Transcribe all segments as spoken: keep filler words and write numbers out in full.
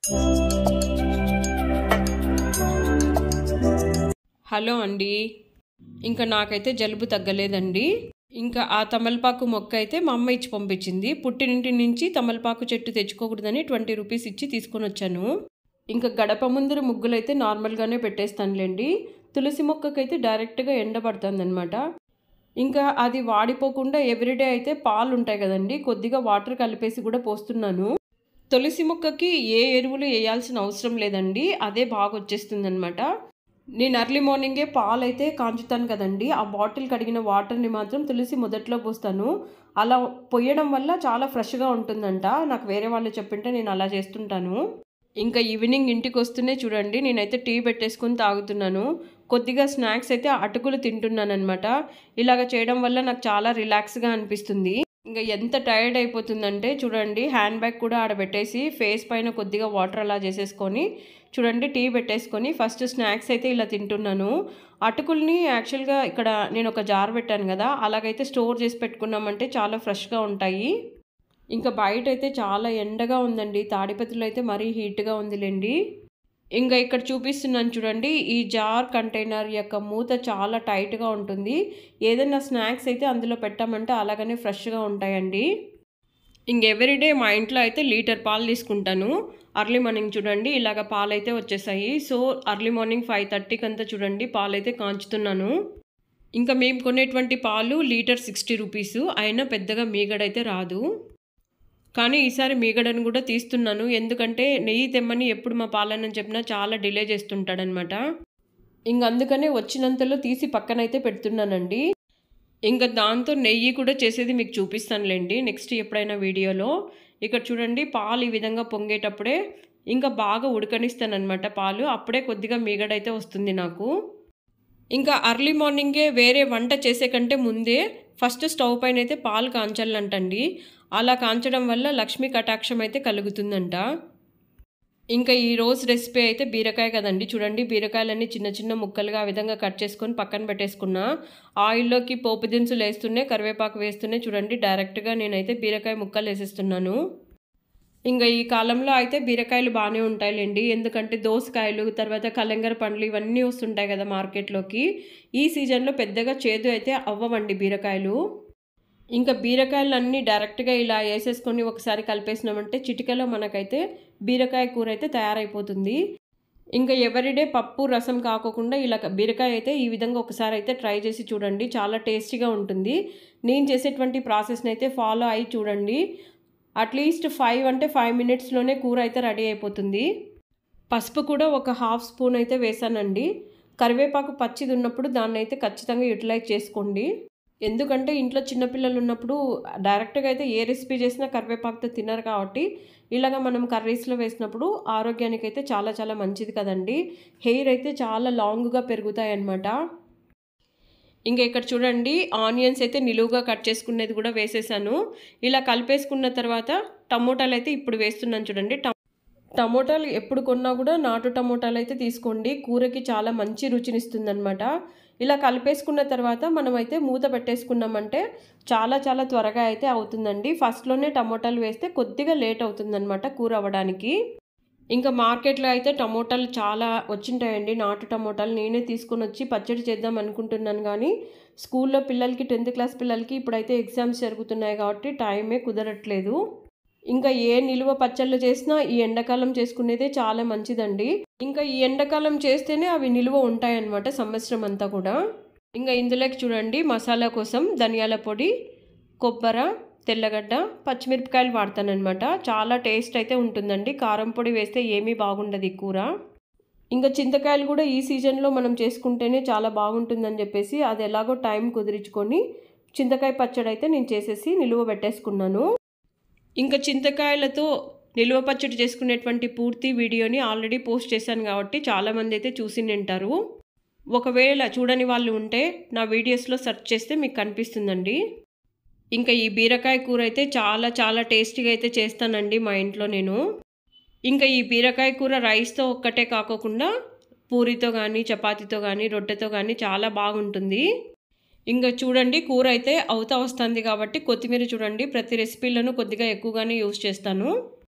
Hello అండి, ఇంకా నాకైతే జలుబు తగ్గలేదండి. ఇంకా ఆ తమలపాకు మొక్క అయితే మా అమ్మ ఇచ్చి పంపించింది. పుట్టినింటి నుంచి తమలపాకు చెట్టు తెచ్చుకోకూడదని ట్వంటీ రూపీస్ ఇచ్చి తీసుకొని వచ్చాను. ఇంకా గడప ముందర ముగ్గులైతే నార్మల్గానే పెట్టేస్తానులేండి. తులసి మొక్కకైతే డైరెక్ట్గా ఎండబడుతుంది అనమాట. ఇంకా అది వాడిపోకుండా ఎవ్రీడే అయితే పాలు ఉంటాయి కదండి, కొద్దిగా వాటర్ కలిపేసి కూడా పోస్తున్నాను. తులసి మొక్కకి ఏ ఎరువులు వేయాల్సిన అవసరం లేదండి, అదే బాగా వచ్చేస్తుంది అనమాట. నేను ఎర్లీ మార్నింగే పాలు అయితే కాంచుతాను కదండి, ఆ బాటిల్ కడిగిన వాటర్ని మాత్రం తులసి మొదట్లో పోస్తాను. అలా పోయడం వల్ల చాలా ఫ్రెష్గా ఉంటుందంట. నాకు వేరే వాళ్ళు చెప్పింటే నేను అలా చేస్తుంటాను. ఇంకా ఈవినింగ్ ఇంటికి వస్తూనే చూడండి, నేనైతే టీ పెట్టేసుకొని తాగుతున్నాను. కొద్దిగా స్నాక్స్ అయితే అటుకులు తింటున్నాను అనమాట. ఇలాగ చేయడం వల్ల నాకు చాలా రిలాక్స్గా అనిపిస్తుంది. ఇంకా ఎంత టైర్డ్ అయిపోతుందంటే చూడండి, హ్యాండ్ బ్యాగ్ కూడా ఆడబెట్టేసి ఫేస్ పైన కొద్దిగా వాటర్ అలా చేసేసుకొని చూడండి టీ పెట్టేసుకొని ఫస్ట్ స్నాక్స్ అయితే ఇలా తింటున్నాను. అటుకుల్ని యాక్చువల్గా ఇక్కడ నేను ఒక జార్ పెట్టాను కదా, అలాగైతే స్టోర్ చేసి పెట్టుకున్నామంటే చాలా ఫ్రెష్గా ఉంటాయి. ఇంకా బయట అయితే చాలా ఎండగా ఉందండి, తాడిపత్రులు అయితే మరీ హీట్గా ఉందిలేండి. ఇంకా ఇక్కడ చూపిస్తున్నాను చూడండి, ఈ జార్ కంటైనర్ యొక్క మూత చాలా టైట్గా ఉంటుంది. ఏదైనా స్నాక్స్ అయితే అందులో పెట్టామంటే అలాగనే ఫ్రెష్గా ఉంటాయండి. ఇంక ఎవ్రీడే మా ఇంట్లో అయితే లీటర్ పాలు తీసుకుంటాను. అర్లీ మార్నింగ్ చూడండి ఇలాగ పాలు అయితే వచ్చేసాయి. సో అర్లీ మార్నింగ్ ఫైవ్ థర్టీకి అంతా చూడండి పాలు అయితే కాంచుతున్నాను. ఇంకా మేము కొనేటువంటి పాలు లీటర్ సిక్స్టీ రూపీసు, అయినా పెద్దగా మీగడైతే రాదు. కానీ ఈసారి మీగడను కూడా తీస్తున్నాను, ఎందుకంటే నెయ్యి తెమ్మని ఎప్పుడు మా పాలనని చెప్పినా చాలా డిలే చేస్తుంటాడనమాట. ఇంక అందుకనే వచ్చినంతలో తీసి పక్కనైతే పెడుతున్నానండి. ఇంకా దాంతో నెయ్యి కూడా చేసేది మీకు చూపిస్తానులేండి నెక్స్ట్ ఎప్పుడైనా వీడియోలో. ఇక్కడ చూడండి పాలు ఈ విధంగా పొంగేటప్పుడే ఇంకా బాగా ఉడకనిస్తానమాట పాలు, అప్పుడే కొద్దిగా మీగడైతే వస్తుంది నాకు. ఇంకా అర్లీ మార్నింగే వేరే వంట చేసే కంటే ముందే ఫస్ట్ స్టవ్ పైన అయితే పాలు కాంచాలంటండి. అలా కాంచడం వల్ల లక్ష్మీ కటాక్షం అయితే కలుగుతుందంట. ఇంకా ఈ రోజు రెసిపీ అయితే బీరకాయ కదండి, చూడండి బీరకాయలన్నీ చిన్న చిన్న ముక్కలుగా ఆ విధంగా కట్ చేసుకొని పక్కన పెట్టేసుకున్నా. ఆయిల్లోకి పోపు దినుసులు వేస్తూనే కరివేపాకు వేస్తూనే చూడండి డైరెక్ట్గా నేనైతే బీరకాయ ముక్కలు వేసేస్తున్నాను. ఇంకా ఈ కాలంలో అయితే బీరకాయలు బాగానే ఉంటాయిలేండి, ఎందుకంటే దోసకాయలు తర్వాత కలంగర పండ్లు ఇవన్నీ వస్తుంటాయి కదా మార్కెట్లోకి. ఈ సీజన్లో పెద్దగా చేదు అయితే అవ్వవండి బీరకాయలు. ఇంకా బీరకాయలు అన్నీ డైరెక్ట్గా ఇలా వేసేసుకొని ఒకసారి కలిపేసినామంటే చిటికలో మనకైతే బీరకాయ కూర అయితే తయారైపోతుంది. ఇంకా ఎవ్రీడే పప్పు రసం కాకోకుండా ఇలా బీరకాయ అయితే ఈ విధంగా ఒకసారి అయితే ట్రై చేసి చూడండి, చాలా టేస్టీగా ఉంటుంది. నేను చేసేటువంటి ప్రాసెస్ని అయితే ఫాలో అయ్యి చూడండి, అట్లీస్ట్ ఫైవ్ అంటే ఫైవ్ మినిట్స్లోనే కూర అయితే రెడీ అయిపోతుంది. పసుపు కూడా ఒక హాఫ్ స్పూన్ అయితే వేసానండి. కరివేపాకు పచ్చిది ఉన్నప్పుడు దాన్ని అయితే ఖచ్చితంగా యూటిలైజ్ చేసుకోండి, ఎందుకంటే ఇంట్లో చిన్నపిల్లలు ఉన్నప్పుడు డైరెక్ట్గా అయితే ఏ రెసిపీ చేసినా కరివేపాకుతో తినరు కాబట్టి ఇలాగ మనం కర్రీస్లో వేసినప్పుడు ఆరోగ్యానికి అయితే చాలా చాలా మంచిది కదండి. హెయిర్ అయితే చాలా లాంగ్గా పెరుగుతాయి అన్నమాట. ఇంకా ఇక్కడ చూడండి ఆనియన్స్ అయితే నిలువుగా కట్ చేసుకునేది కూడా వేసేసాను. ఇలా కలిపేసుకున్న తర్వాత టమోటాలు అయితే ఇప్పుడు వేస్తున్నాను చూడండి. టమోటాలు ఎప్పుడు కొన్నా కూడా నాటు టమోటాలు అయితే తీసుకోండి, కూరకి చాలా మంచి రుచినిస్తుంది అనమాట. ఇలా కలిపేసుకున్న తర్వాత మనమైతే మూత పెట్టేసుకున్నామంటే చాలా చాలా త్వరగా అయితే అవుతుందండి. ఫస్ట్లోనే టమోటాలు వేస్తే కొద్దిగా లేట్ అవుతుందన్నమాట కూర అవ్వడానికి. ఇంకా మార్కెట్లో అయితే టమోటాలు చాలా వచ్చింటాయండి, నాటు టమోటాలు. నేనే తీసుకొని వచ్చి పచ్చడి చేద్దాం అనుకుంటున్నాను, కానీ స్కూల్లో పిల్లలకి టెన్త్ క్లాస్ పిల్లలకి ఇప్పుడైతే ఎగ్జామ్స్ జరుగుతున్నాయి కాబట్టి టైమే కుదరట్లేదు. ఇంకా ఏ నిలువ పచ్చళ్ళు చేసినా ఈ ఎండాకాలం చేసుకునేదే చాలా మంచిదండి. ఇంకా ఈ ఎండాకాలం చేస్తేనే అవి నిలువ ఉంటాయన్నమాట సంవత్సరం అంతా కూడా. ఇంకా ఇందులోకి చూడండి మసాలా కోసం ధనియాల పొడి, కొబ్బరి, తెల్లగడ్డ, పచ్చిమిరపకాయలు వాడతానమాట. చాలా టేస్ట్ అయితే ఉంటుందండి, కారం పొడి వేస్తే ఏమీ బాగుండదు ఈ కూర. ఇంకా చింతకాయలు కూడా ఈ సీజన్లో మనం చేసుకుంటేనే చాలా బాగుంటుందని చెప్పేసి అది ఎలాగో టైం కుదిరించుకొని చింతకాయ పచ్చడి అయితే నేను చేసేసి నిలువ పెట్టేసుకున్నాను. ఇంకా చింతకాయలతో నిలువ పచ్చడి చేసుకునేటువంటి పూర్తి వీడియోని ఆల్రెడీ పోస్ట్ చేశాను కాబట్టి చాలామంది అయితే చూసి ఉంటారు. ఒకవేళ చూడని వాళ్ళు ఉంటే నా వీడియోస్లో సెర్చ్ చేస్తే మీకు కనిపిస్తుందండి. ఇంకా ఈ బీరకాయ కూర అయితే చాలా చాలా టేస్టీగా అయితే చేస్తానండి మా ఇంట్లో నేను. ఇంకా ఈ బీరకాయ కూర రైస్తో ఒక్కటే కాకోకుండా పూరితో కానీ చపాతీతో కానీ రొట్టెతో కానీ చాలా బాగుంటుంది. ఇంకా చూడండి కూర అయితే అవుతా వస్తుంది కాబట్టి కొత్తిమీర చూడండి ప్రతి రెసిపీలోనూ కొద్దిగా ఎక్కువగానే యూజ్ చేస్తాను.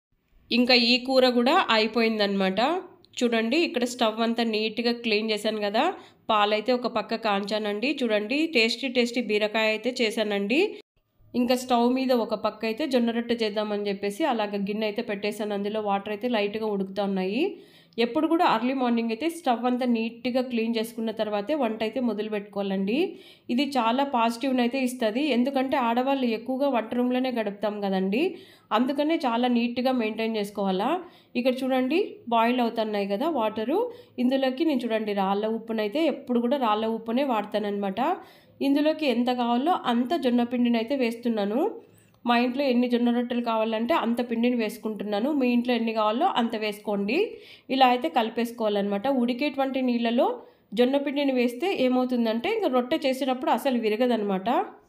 ఇంకా ఈ కూర కూడా అయిపోయిందనమాట. చూడండి ఇక్కడ స్టవ్ అంతా నీట్గా క్లీన్ చేశాను కదా, పాలైతే ఒక పక్క కాంచానండి. చూడండి టేస్టీ టేస్టీ బీరకాయ అయితే చేశానండి. ఇంకా స్టవ్ మీద ఒక పక్క అయితే జొన్న రొట్టె చేద్దామని చెప్పేసి అలాగ గిన్నె అయితే పెట్టేశాను. అందులో వాటర్ అయితే లైట్గా ఉడుకుతూ ఉన్నాయి. ఎప్పుడు కూడా అర్లీ మార్నింగ్ అయితే స్టవ్ అంతా నీట్గా క్లీన్ చేసుకున్న తర్వాతే వంట అయితే మొదలు పెట్టుకోవాలండి. ఇది చాలా పాజిటివ్ని అయితే ఇస్తుంది. ఎందుకంటే ఆడవాళ్ళు ఎక్కువగా వంట రూమ్లోనే గడుపుతాం కదండి, అందుకనే చాలా నీట్గా మెయింటైన్ చేసుకోవాలా. ఇక్కడ చూడండి బాయిల్ అవుతున్నాయి కదా వాటరు. ఇందులోకి నేను చూడండి రాళ్ళ ఉప్పునైతే ఎప్పుడు కూడా రాళ్ళ ఉప్పునే వాడతానన్నమాట. ఇందులోకి ఎంత కావాలో అంత జొన్న పిండిని అయితే వేస్తున్నాను. మా ఇంట్లో ఎన్ని జొన్న రొట్టెలు కావాలంటే అంత పిండిని వేసుకుంటున్నాను. మీ ఇంట్లో ఎన్ని కావాలో అంత వేసుకోండి. ఇలా అయితే కలిపేసుకోవాలన్నమాట. ఉడికేటువంటి నీళ్ళలో జొన్న పిండిని వేస్తే ఏమవుతుందంటే ఇంకా రొట్టె చేసేటప్పుడు అసలు విరగదనమాట.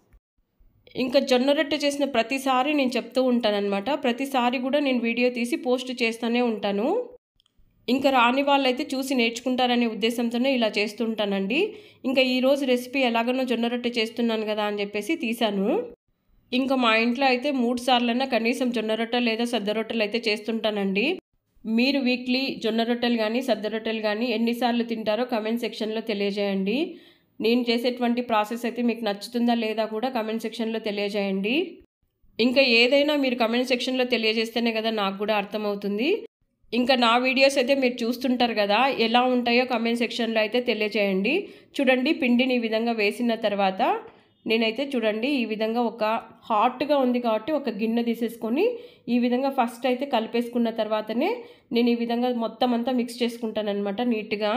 ఇంకా జొన్న రొట్టె చేసిన ప్రతిసారి నేను చెప్తూ ఉంటానన్నమాట. ప్రతిసారి కూడా నేను వీడియో తీసి పోస్ట్ చేస్తూనే ఉంటాను. ఇంకా రాని వాళ్ళైతే చూసి నేర్చుకుంటారనే ఉద్దేశంతోనే ఇలా చేస్తుంటానండి. ఇంకా ఈరోజు రెసిపీ ఎలాగనో జొన్న రొట్టె చేస్తున్నాను కదా అని చెప్పేసి తీశాను. ఇంకా మా ఇంట్లో అయితే మూడు సార్లన్నా కనీసం జొన్న రొట్టె లేదా సద్ద రొట్టెలు అయితే చేస్తుంటానండి. మీరు వీక్లీ జొన్న రొట్టెలు కానీ సద్ద రొట్టెలు కానీ ఎన్నిసార్లు తింటారో కమెంట్ సెక్షన్లో తెలియజేయండి. నేను చేసేటువంటి ప్రాసెస్ అయితే మీకు నచ్చుతుందా లేదా కూడా కమెంట్ సెక్షన్లో తెలియజేయండి. ఇంకా ఏదైనా మీరు కమెంట్ సెక్షన్లో తెలియజేస్తేనే కదా నాకు కూడా అర్థమవుతుంది. ఇంకా నా వీడియోస్ అయితే మీరు చూస్తుంటారు కదా, ఎలా ఉంటాయో కమెంట్ సెక్షన్లో అయితే తెలియజేయండి. చూడండి పిండిని ఈ విధంగా వేసిన తర్వాత నేనైతే చూడండి ఈ విధంగా ఒక హాట్గా ఉంది కాబట్టి ఒక గిన్నె తీసేసుకొని ఈ విధంగా ఫస్ట్ అయితే కలిపేసుకున్న తర్వాతనే నేను ఈ విధంగా మొత్తం అంతా మిక్స్ చేసుకుంటాను అనమాట నీట్గా.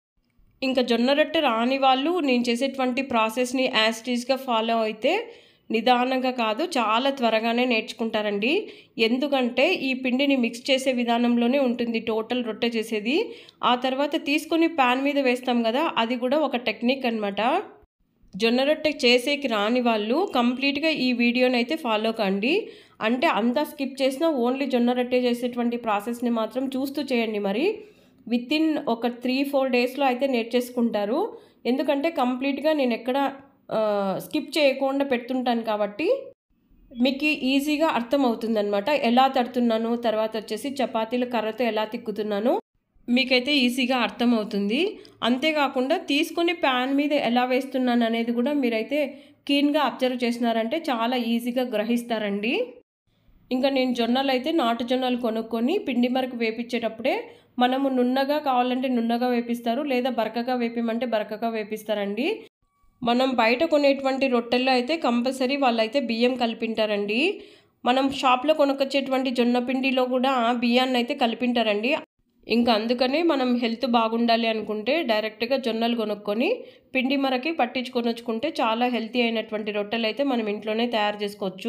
ఇంకా జొన్న రొట్టె రాని వాళ్ళు నేను చేసేటువంటి ప్రాసెస్ని యాజ్ ఇట్ ఈస్గా ఫాలో అయితే నిదానంగా కాదు చాలా త్వరగానే నేర్చుకుంటారండి. ఎందుకంటే ఈ పిండిని మిక్స్ చేసే విధానంలోనే ఉంటుంది టోటల్ రొట్టె చేసేది. ఆ తర్వాత తీసుకొని ప్యాన్ మీద వేస్తాం కదా, అది కూడా ఒక టెక్నిక్ అనమాట. జొన్న రొట్టె చేసేకి రాని వాళ్ళు కంప్లీట్గా ఈ వీడియోని అయితే ఫాలో కండి. అంటే అంతా స్కిప్ చేసినా ఓన్లీ జొన్న రొట్టె చేసేటువంటి ప్రాసెస్ని మాత్రం చూస్తూ చేయండి. మరి విత్ ఇన్ ఒక త్రీ ఫోర్ డేస్లో అయితే నేర్చేసుకుంటారు. ఎందుకంటే కంప్లీట్గా నేను ఎక్కడ స్కిప్ చేయకుండా పెడుతుంటాను కాబట్టి మీకు ఈజీగా అర్థమవుతుందన్నమాట. ఎలా తడుతున్నాను, తర్వాత వచ్చేసి చపాతీలు కర్రతో ఎలా తిక్కుతున్నాను మీకైతే ఈజీగా అర్థమవుతుంది. అంతేకాకుండా తీసుకొని ప్యాన్ మీద ఎలా వేస్తున్నాను అనేది కూడా మీరైతే కీన్గా అబ్జర్వ్ చేసినారంటే చాలా ఈజీగా గ్రహిస్తారండి. ఇంకా నేను జొన్నలు అయితే నాటు జొన్నలు కొనుక్కొని పిండి మరకు వేపించేటప్పుడే మనము నున్నగా కావాలంటే నున్నగా వేపిస్తారు, లేదా బరకగా వేపిమంటే బరకగా వేపిస్తారండి. మనం బయట కొనేటువంటి రొట్టెల్లో అయితే కంపల్సరీ వాళ్ళైతే బియ్యం కలిపింటారండి. మనం షాప్లో కొనుక్కొచ్చేటువంటి జొన్న పిండిలో కూడా బియ్యాన్ని అయితే కలిపింటారండి. ఇంకా అందుకనే మనం హెల్త్ బాగుండాలి అనుకుంటే డైరెక్ట్గా జొన్నలు కొనుక్కొని పిండి మరకి పట్టించుకొని వచ్చుకుంటే చాలా హెల్తీ అయినటువంటి రొట్టెలు అయితే మనం ఇంట్లోనే తయారు చేసుకోవచ్చు.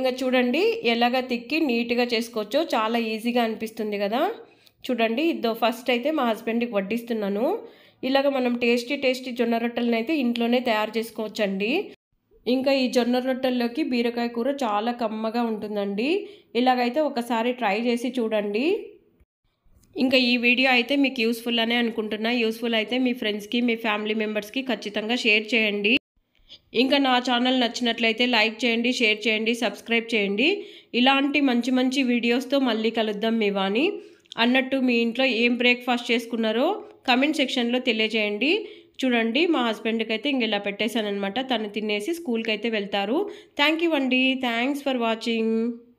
ఇంకా చూడండి ఎలాగ తిక్కి నీట్గా చేసుకోవచ్చో, చాలా ఈజీగా అనిపిస్తుంది కదా. చూడండి ఇదో ఫస్ట్ అయితే మా హస్బెండ్కి వడ్డిస్తున్నాను. ఇలాగ మనం టేస్టీ టేస్టీ జొన్న రొట్టెలను అయితే ఇంట్లోనే తయారు చేసుకోవచ్చండి. ఇంకా ఈ జొన్న రొట్టెల్లోకి బీరకాయ కూర చాలా కమ్మగా ఉంటుందండి. ఇలాగైతే ఒకసారి ట్రై చేసి చూడండి. ఇంకా ఈ వీడియో అయితే మీకు యూస్ఫుల్ అనే అనుకుంటున్నా. యూస్ఫుల్ అయితే మీ ఫ్రెండ్స్కి, మీ ఫ్యామిలీ మెంబర్స్కి ఖచ్చితంగా షేర్ చేయండి. ఇంకా నా ఛానల్ నచ్చినట్లయితే లైక్ చేయండి, షేర్ చేయండి, సబ్స్క్రైబ్ చేయండి. ఇలాంటి మంచి మంచి వీడియోస్తో మళ్ళీ కలుద్దాం మీ వాణి. అన్నట్టు మీ ఇంట్లో ఏం బ్రేక్ఫాస్ట్ చేసుకున్నారో కమెంట్ సెక్షన్లో తెలియజేయండి. చూడండి మా హస్బెండ్కి అయితే ఇంక ఇలా పెట్టేశాను అనమాట. తను తినేసి స్కూల్కి అయితే వెళ్తారు. థ్యాంక్ యూ అండి. Thanks for watching.